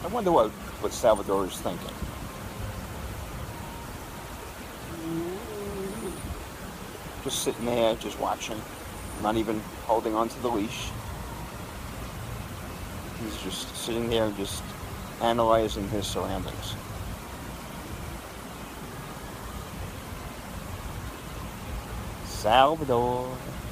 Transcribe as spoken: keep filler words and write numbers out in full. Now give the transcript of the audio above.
I wonder what, what Salvador is thinking. Just sitting there, just watching, not even holding onto the leash. He's just sitting there, just analyzing his surroundings. Salvador.